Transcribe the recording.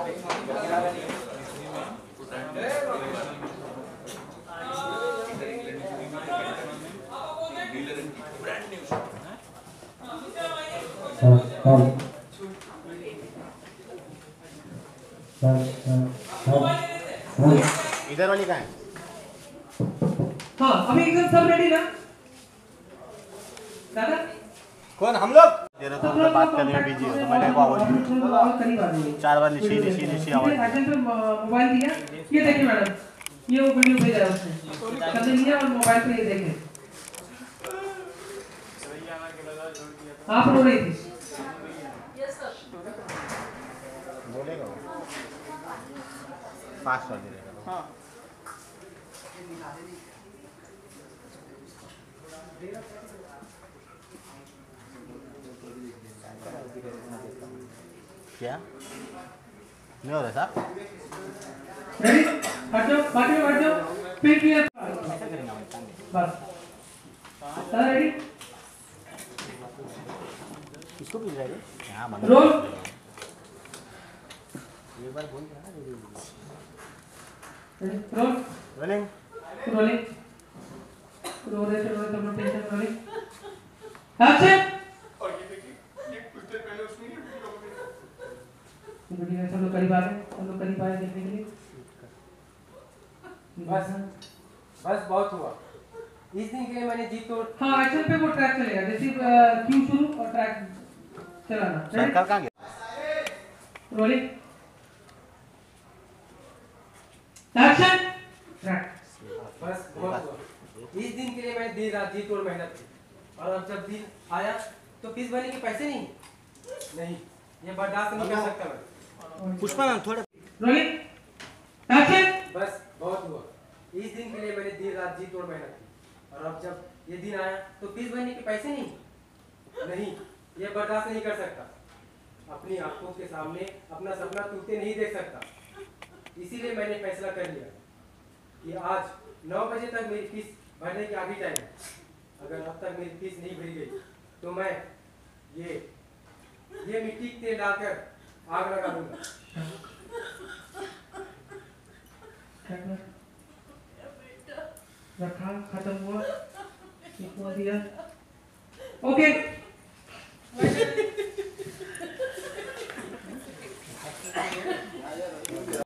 इधर वाली कहाँ है? हाँ अभी एकदम सब रेडी ना दादा? कौन हम लोग? तेरे तो बात करने में बिजी हो तो मैंने को आवाज करीब आ रही है 4 बार निशी आवाज मोबाइल दिया। ये देखिए मैडम, ये वो वीडियो भेजा है उसने, सबने लिया और मोबाइल पे ये देखे। आप रो रही थी? बोलेगा फास्ट कर देगा। हाँ क्या नहीं हो रहा साहब? रेडी? हट जाओ, हट जाओ, फिर क्लियर बस। सारा रेडी? इसको भी रेडी? हाँ रोल। एक बार बोल रहा रोल रोलिंग रोलिंग रो रहे थे सब लोग टेंशन रोलिंग एक्शन। वीडियो सब लोग करीब आ गए, सब लोग करीब आए देखने के लिए। बस बहुत हुआ। इस दिन के लिए मैंने जीत तोड़। हाँ एक्शन पे वो ट्रैक चलेगा, जैसे क्यू शुरू और ट्रैक चलाना। सर्कल कहाँ गया? Rolling action track. बस बहुत हुआ। इस दिन के लिए मैंने दिन रात जी तोड़ मेहनत की और अब जब दिन आया तो फीस भरने के पैसे नहीं, ये बर्दाश्त नहीं कर सकता मैं। पुष्पा मैम थोड़ा रोलिंग एक्शन। बस बहुत हुआ। इस दिन के लिए मैंने दिन रात जी तोड़ मेहनत की और अब जब ये दिन आया तो फीस भरने के पैसे नहीं, ये बर्दाश्त नहीं कर सकता। अपनी आंखों के सामने अपना सपना टूटते नहीं देख सकता। इसीलिए मैंने फैसला कर लिया कि आज 9 बजे तक मेरी फीस भरने की आखिरी टाइम है। अगर अब तक मेरी फीस नहीं भरी गई तो मैं ये मिट्टी के तेल डालकर आग लगा दूंगा। रखा, खत्म हुआ, दिया। ओके